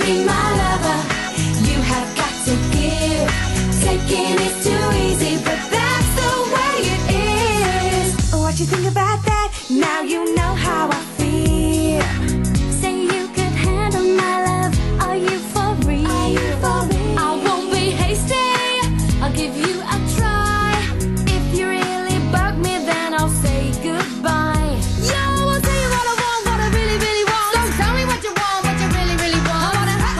be my lover, you have got to give. Taking is too easy, but that's the way it is. What you think about that? Now you know how I feel. Say you could handle my love. Are you for real? Are you for real? I won't be hasty. I'll give you a try. If you really bug me, then I'll say goodbye. Yo, I'll tell you what I want, what I really, really want. So tell me what you want, what you really, really want.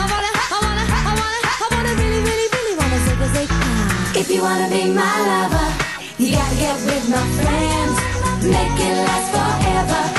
I wanna really, really, really wanna say If you wanna be my lover, you gotta get with my friends. Make it last forever.